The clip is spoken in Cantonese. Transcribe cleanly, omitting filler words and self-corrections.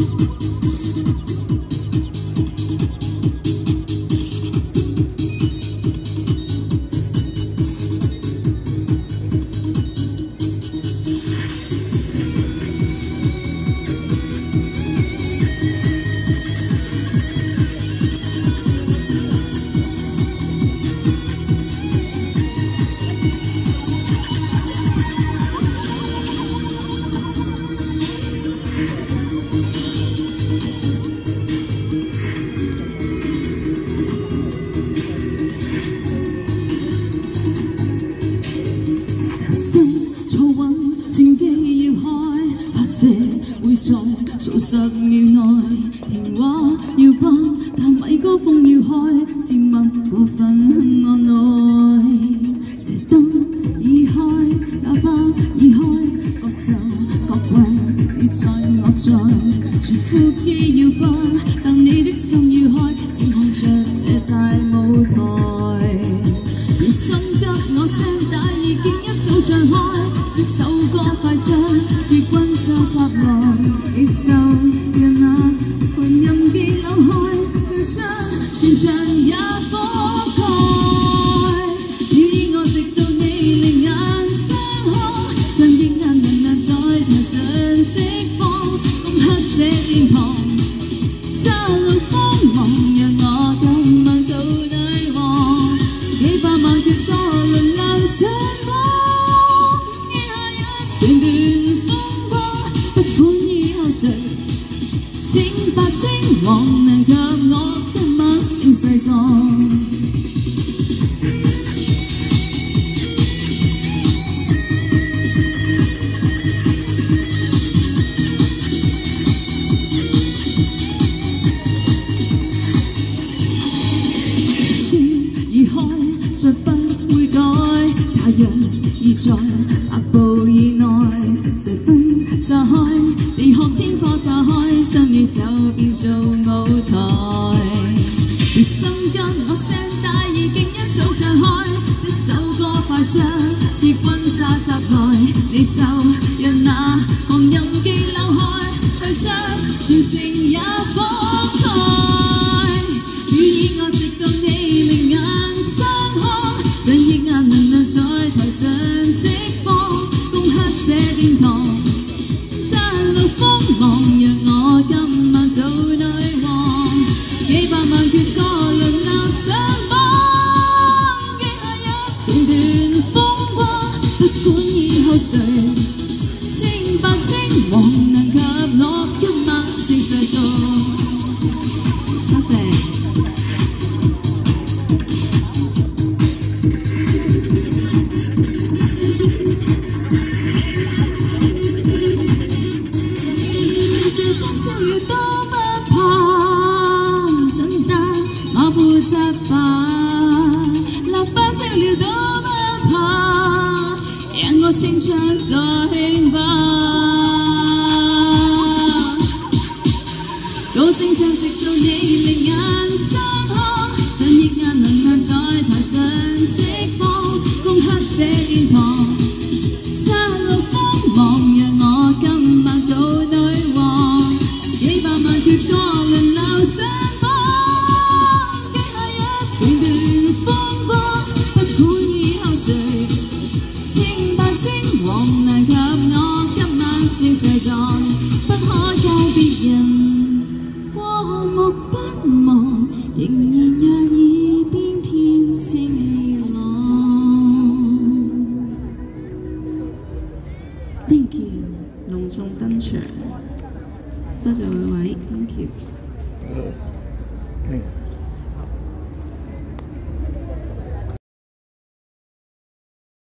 坐穩戰機要開，發射會在數十秒內。電話要關，但米高峰要開，節目過分按耐。射燈已開，喇叭已開，各就各位，你在我在，全副機要關，但你的心要開，展看着這大舞台。你心急我聲帶已經一早張開。 這首歌快將至君揸雜來，你就讓那混音機扭開，佢將全場也覆蓋。要依我直到你另眼相看，將億眼能量在台上釋放，攻克這殿堂，揸路鋒芒，讓我今晚做女王，幾百萬闕歌輪流上榜。 段段風光，不管以後誰清白稱王，能及我今晚聲勢壯。直線已開，再不會改，炸藥已在百步以內。 射燈炸開，地殼天火炸開，將你手變做舞台。如心急，我聲帶已經一早唱開，這首歌快將至君揸雜來，你就讓那航音機扭開，去將全城也覆蓋。與意我直到你另眼相看，將億眼能量在台上釋放。 這殿堂，揸路鋒芒，讓我今晚做女王，幾百萬闕歌輪流上榜，記下一段段風光，不管以後誰清白稱王，能及我今晚聲勢壯。多謝。 燒要多不怕，準得我負責吧。喇叭聲了多不怕，讓我清唱再興吧。高聲唱直到你另眼相看，將億眼能量在台上釋放，攻克這殿堂，揸路鋒芒，讓我今晚做女王。 幾百萬闕歌輪流上榜，記下一段段風光，不管以後誰清白稱王，能及我今晚聲勢壯，不可教別人過目不忘，仍然讓耳邊天清朗。Thank you， 隆重登場。 多謝每位 ，thank you。